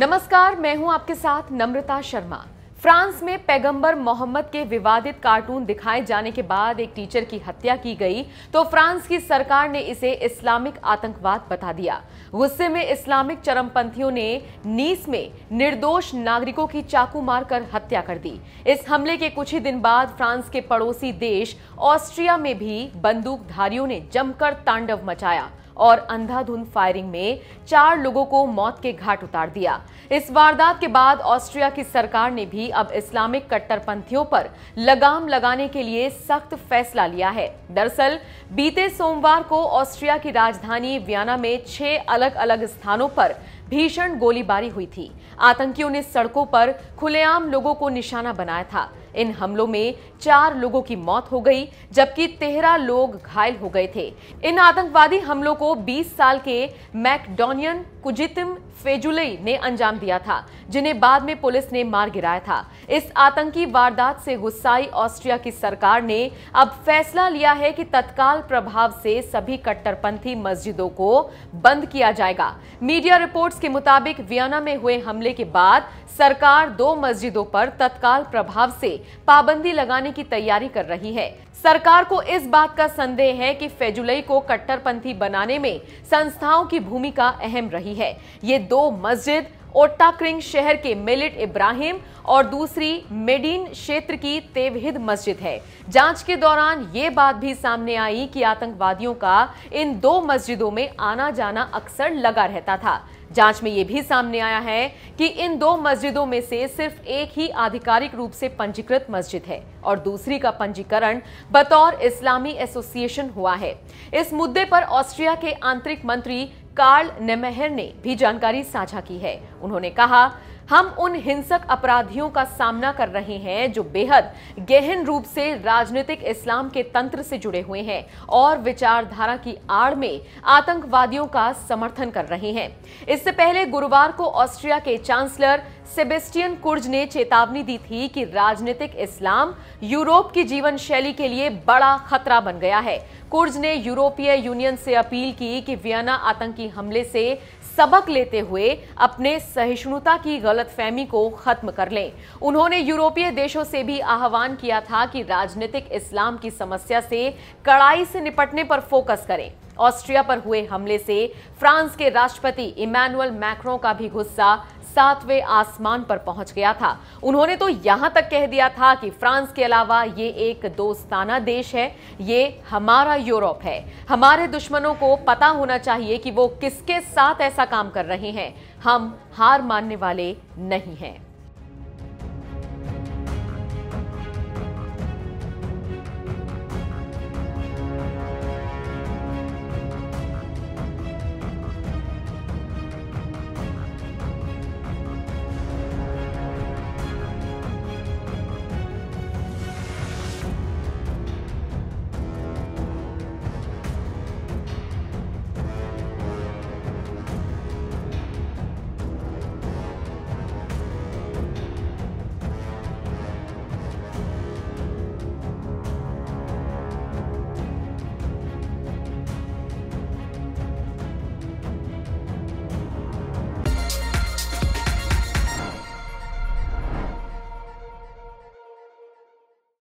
नमस्कार, मैं हूं आपके साथ नम्रता शर्मा। फ्रांस में पैगंबर मोहम्मद के विवादित कार्टून दिखाए जाने के बाद एक टीचर की हत्या की गई तो फ्रांस की सरकार ने इसे इस्लामिक आतंकवाद बता दिया। गुस्से में इस्लामिक चरमपंथियों ने नीस में निर्दोष नागरिकों की चाकू मारकर हत्या कर दी। इस हमले के कुछ ही दिन बाद फ्रांस के पड़ोसी देश ऑस्ट्रिया में भी बंदूकधारियों ने जमकर तांडव मचाया और अंधाधुंध फायरिंग में 4 लोगों को मौत के घाट उतार दिया। इस वारदात के बाद ऑस्ट्रिया की सरकार ने भी अब इस्लामिक कट्टरपंथियों पर लगाम लगाने के लिए सख्त फैसला लिया है। दरअसल बीते सोमवार को ऑस्ट्रिया की राजधानी वियना में 6 अलग अलग स्थानों पर भीषण गोलीबारी हुई थी। आतंकियों ने सड़कों पर खुलेआम लोगों को निशाना बनाया था। इन हमलों में 4 लोगों की मौत हो गई जबकि 13 लोग घायल हो गए थे। इन आतंकवादी हमलों को 20 साल के मैकडोनियन कुजितिम फेजुलई ने अंजाम दिया था, जिन्हें बाद में पुलिस ने मार गिराया था। इस आतंकी वारदात से गुस्साई ऑस्ट्रिया की सरकार ने अब फैसला लिया है कि तत्काल प्रभाव से सभी कट्टरपंथी मस्जिदों को बंद किया जाएगा। मीडिया रिपोर्ट्स के मुताबिक वियना में हुए हमले के बाद सरकार 2 मस्जिदों पर तत्काल प्रभाव से पाबंदी लगाने की तैयारी कर रही है। सरकार को इस बात का संदेह है कि फेजुलई को कट्टरपंथी बनाने में संस्थाओं की भूमिका अहम रही है। ये 2 मस्जिद ओट्टाक्रिंग शहर के मिलिट इब्राहिम और दूसरी मेडीन क्षेत्र की तेवहिद मस्जिद है। जांच के दौरान ये बात भी सामने आई कि आतंकवादियों का इन 2 मस्जिदों में आना जाना अक्सर लगा रहता था। जांच में यह भी सामने आया है कि इन 2 मस्जिदों में से सिर्फ एक ही आधिकारिक रूप से पंजीकृत मस्जिद है और दूसरी का पंजीकरण बतौर इस्लामी एसोसिएशन हुआ है। इस मुद्दे पर ऑस्ट्रिया के आंतरिक मंत्री कार्ल नेमेहर ने भी जानकारी साझा की है। उन्होंने कहा, हम उन हिंसक अपराधियों का सामना कर रहे हैं जो बेहद गहन रूप से राजनीतिक इस्लाम के तंत्र से जुड़े हुए हैं और विचारधारा की आड़ में आतंकवादियों का समर्थन कर रहे हैं। इससे पहले गुरुवार को ऑस्ट्रिया के चांसलर सेबेस्टियन कुर्ज ने चेतावनी दी थी कि राजनीतिक इस्लाम यूरोप की जीवन शैली के लिए बड़ा खतरा बन गया है। कुर्ज ने यूरोपीय यूनियन से अपील की कि वियना आतंकी हमले से सबक लेते हुए अपने सहिष्णुता की गलतफहमी को खत्म कर लें। उन्होंने यूरोपीय देशों से भी आह्वान किया था कि राजनीतिक इस्लाम की समस्या से कड़ाई से निपटने पर फोकस करें। ऑस्ट्रिया पर हुए हमले से फ्रांस के राष्ट्रपति इमैनुअल मैक्रों का भी गुस्सा 7वें आसमान पर पहुंच गया था। उन्होंने तो यहां तक कह दिया था कि फ्रांस के अलावा ये एक दोस्ताना देश है, ये हमारा यूरोप है। हमारे दुश्मनों को पता होना चाहिए कि वो किसके साथ ऐसा काम कर रहे हैं। हम हार मानने वाले नहीं हैं।